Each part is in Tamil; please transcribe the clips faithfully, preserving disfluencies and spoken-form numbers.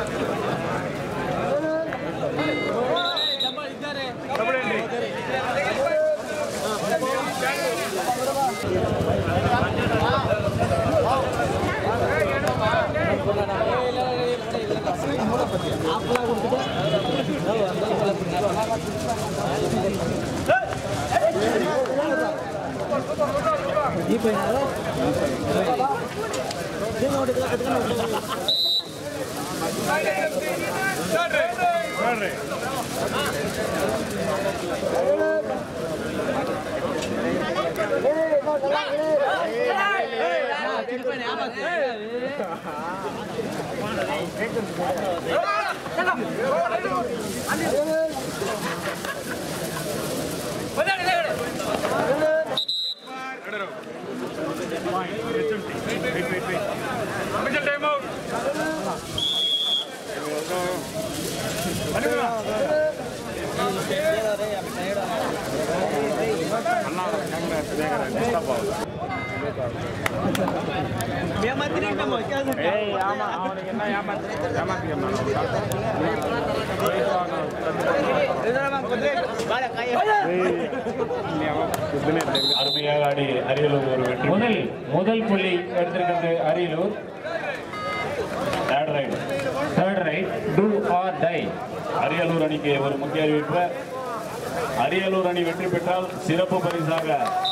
அருமையாக ஆடி அரியலூர் ஒரு வெற்றி. முதல் முதல் புள்ளி எடுத்திருக்கிறது Ariyalur. Third raid third raid do or die. Ariyalur அணிக்கு ஒரு முக்கிய அறிவிப்பு. அரியலூர் அணி வெற்றி பெற்றால் சிறப்பு பரிசாக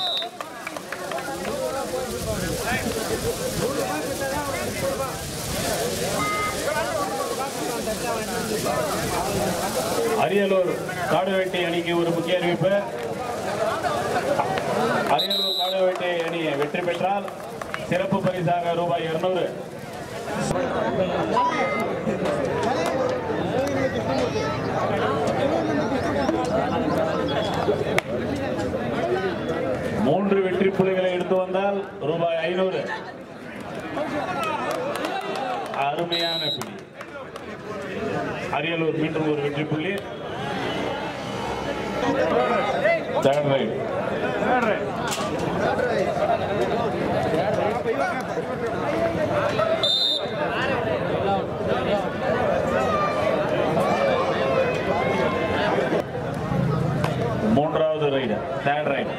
அரியலூர் காடுவேட்டை அணிக்கு ஒரு முக்கிய அறிவிப்பு. அரியலூர் காடுவேட்டை அணி வெற்றி பெற்றால் சிறப்பு பரிசாக ரூபாய் இருநூறு. மூன்று வெற்றி புள்ளிகளை எடுத்து வந்தால் ரூபாய் ஐநூறு. அருமையான புள்ளி. அரியலூர் மீண்டும் ஒரு வெற்றி புள்ளி. தேர்ட் ரைட் மூன்றாவது ரைடு தேர்ட் ரைட்.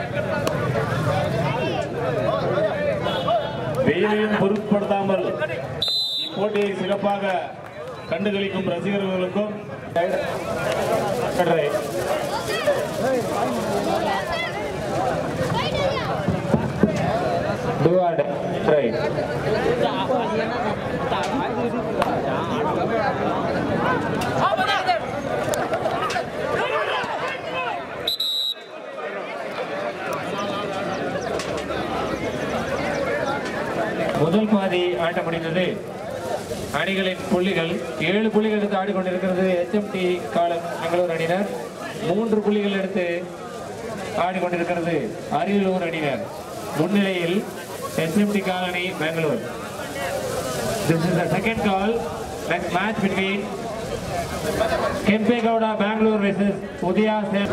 வெயிலையும் பொருட்படுத்தாமல் இப்போட்டியை சிறப்பாக கண்டுகளிக்கும் ரசிகர்களுக்கும் முதல் பாதி ஆட்டம் முடிந்தது. அணிகளின் புள்ளிகள் ஏழு புள்ளிகள் எடுத்து ஆடிக்கொண்டிருக்கிறது H M T பெங்களூர் அணியினர். மூன்று புள்ளிகள் எடுத்து ஆடிக்கொண்டிருக்கிறது அரியலூர் அணியினர். முன்னிலையில் H M T colony Bangalore. This is the second call. Next match between Kempegowda Bangalore versus Udaya Sen.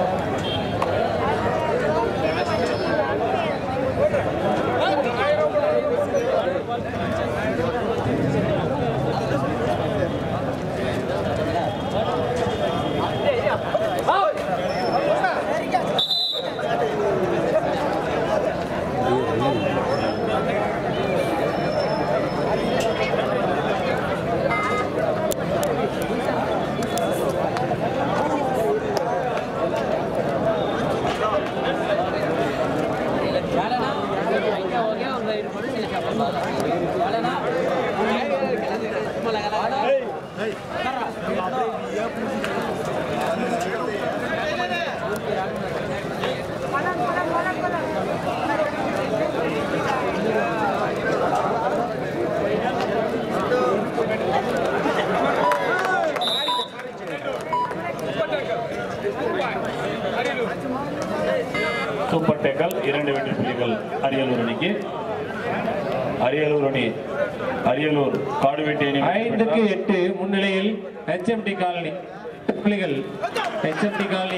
Super tackle. இரண்டு வெற்றி புள்ளிகள் அரியலூர் அணிக்கு. அரியலூர் அணி அரியலூர் காடுவேட்டை அணி ஐந்துக்கு எட்டு முன்னிலையில் H M T காலனி புள்ளிகள். H M T காலனி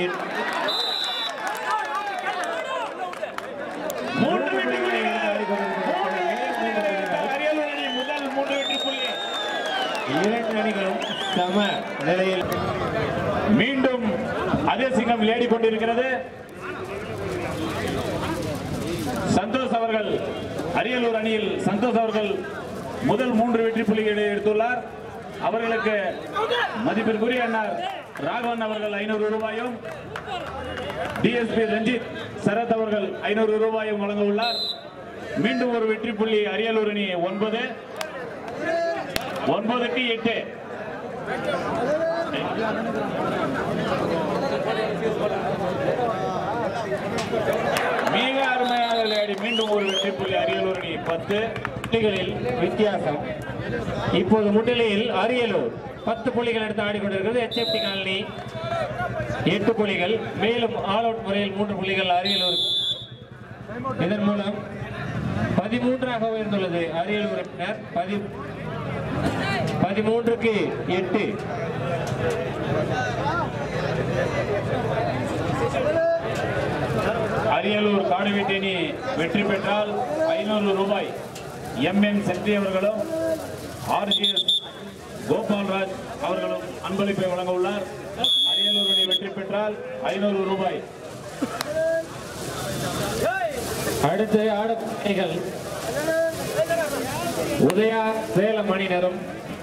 மூன்று வெற்றி புள்ளிகள். அரியலூர் அணி முதல் மூன்று வெற்றி புள்ளி. இரண்டு அணிகளும் சம நிலையில் மீண்டும் அதே சிங்கம் விளையாடி கொண்டிருக்கிறது. சந்தோஷ் அவர்கள் அரியலூர் அணியில் சந்தோஷ் அவர்கள் முதல் மூன்று வெற்றி புள்ளிகளை எடுத்துள்ளார். அவர்களுக்கு மதிப்பிற்குரிய அண்ணார் ராகவன் அவர்கள் ஐநூறு ரூபாயும் டிஎஸ்பி ரஞ்சித் சரத் அவர்கள் ஐநூறு ரூபாயும் வழங்க உள்ளார். மீண்டும் ஒரு வெற்றி புள்ளி அரியலூர் அணி ஒன்பது ஒன்பதுக்கு எட்டு. மிக அருமையாக விளையாடி மீண்டும் ஒரு வெற்றி புள்ளி அரியலூர் அணி பத்து புள்ளிகளில் வித்தியாசம். இப்போது முன்னிலையில் அரியலூர் பத்து புள்ளிகள் எடுத்து ஆடிக்கொண்டிருக்கிறது. எச்எம்டி காலனி எட்டு புள்ளிகள், மேலும் ஆல் அவுட் முறையில் மூன்று புள்ளிகள் அரியலூர். இதன் மூலம் பதிமூன்றாக உயர்ந்துள்ளது அரியலூர். பதிமூன்றுக்கு எட்டு. அரியலூர் காடுவீட்டு அணி வெற்றி பெற்றால் ஐநூறு ரூபாய் எம் என் சக்தி அவர்களும் ஆர்ஜிஎஸ் கோபால்ராஜ் அவர்களும் அன்பளிப்பை வழங்க உள்ளார். அரியலூர் அணி வெற்றி பெற்றால் ஐநூறு ரூபாய். அடுத்து ஆடப்பணிகள் உதயா சேலம் அணியினரும்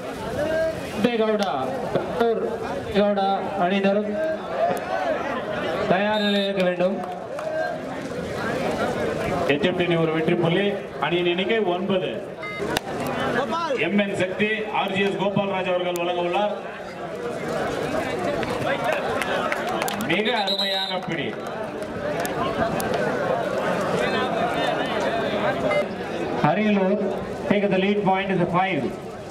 கவுடா அணியினரும் தயார் நிலையில் இருக்க வேண்டும். எச்எம்டி ஒரு வெற்றி புள்ளி, அணியின் எண்ணிக்கை ஒன்பது. எம் என் சக்தி ஆர்ஜிஎஸ் கோபால்ராஜ் அவர்கள் வழங்க உள்ளார். மிக அருமையான பிடி. Ariyalur take the lead point is a five.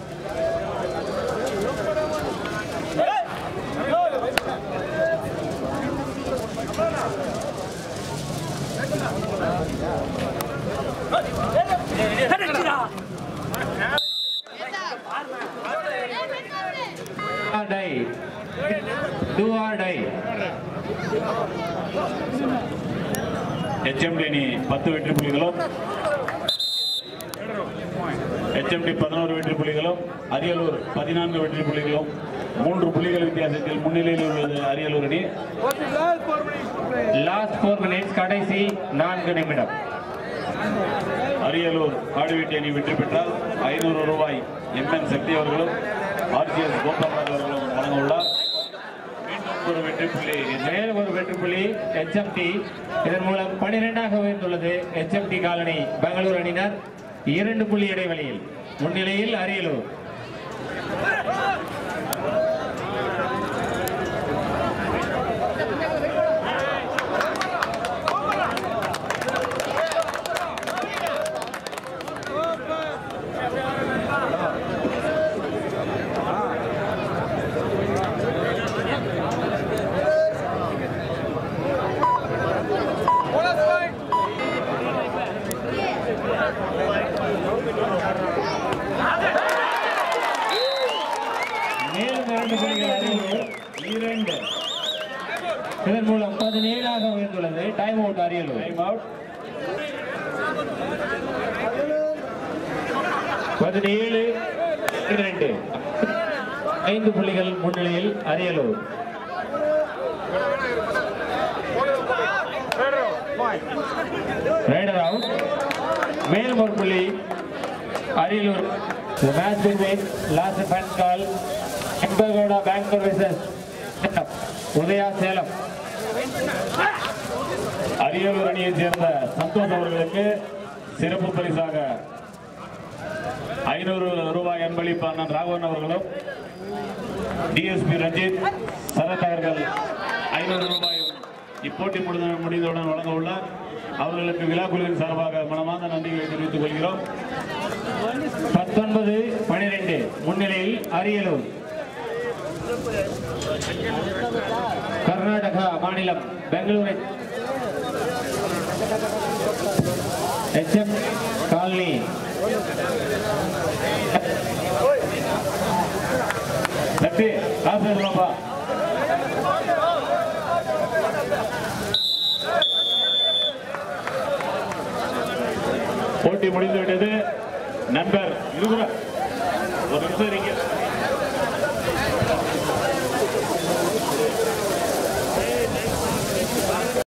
Die. Do or die. H M T அணி பத்து வெற்றி புள்ளிகளும் H M T பதினொன்று வெற்றி புள்ளிகளும் அரியலூர் பதினான்கு வெற்றி புள்ளிகளும் மூன்று புள்ளிகள் வித்தியாசத்தில் முன்னிலையில் உள்ளது அரியலூர் அணி. லாஸ்ட் ஃபோர் மினிட்ஸ், கடைசி நான்கு நிமிடம். அரியலூர் காடுவீட்டு அணி வெற்றி பெற்றால் ஐநூறு ரூபாய் எம் என் சக்தி அவர்களும் ஆர்ஜிஎஸ் கோபால்ராஜ் அவர்களும் வழங்க உள்ளார். மீண்டும் ஒரு வெற்றி புள்ளி, மேலும் ஒரு வெற்றி புள்ளி H M T. இதன் மூலம் பனிரெண்டாக உயர்ந்துள்ளது H M T colony Bangalore அணியினர். இரண்டு புள்ளி இடைவெளியில் முன்னிலையில் அரியலூர். இதன் மூலம் பதினேழாக உயர்ந்துள்ளது. Time out Ariyalur. Time out. பதினேழு இரண்டு, ஐந்து புள்ளிகள் முன்னிலையில் அரியலூர். Rider out. மேலும் ஒரு புள்ளி Ariyalur. The match between last defense call Bengaluru Bangalore versus Udaya Salem. Ariyalur அணியைச் சேர்ந்த சந்தோஷ் அவர்களுக்கு சிறப்பு பரிசாக ஐநூறு ரூபாய் அன்பளிப்பு அண்ணன் ராகவன் அவர்களும் டிஎஸ்பி ரஞ்சித் சரத் அவர்கள் ஐநூறு ரூபாயும் இப்போட்டி முடிந்தவுடன் வழங்க உள்ளார். அவர்களுக்கு விழா குழுவின் சார்பாக மனமார்ந்த நன்றிகளை தெரிவித்துக் கொள்கிறோம். பத்தொன்பது பனிரெண்டு முன்னிலையில் அரியலூர். கர்நாடகா மாநிலம் பெங்களூரு H M காலனி சக்தி காசு ரூபா. போட்டி முடிந்துவிட்டது. நண்பர் இருபது ஒரு நிமிஷம்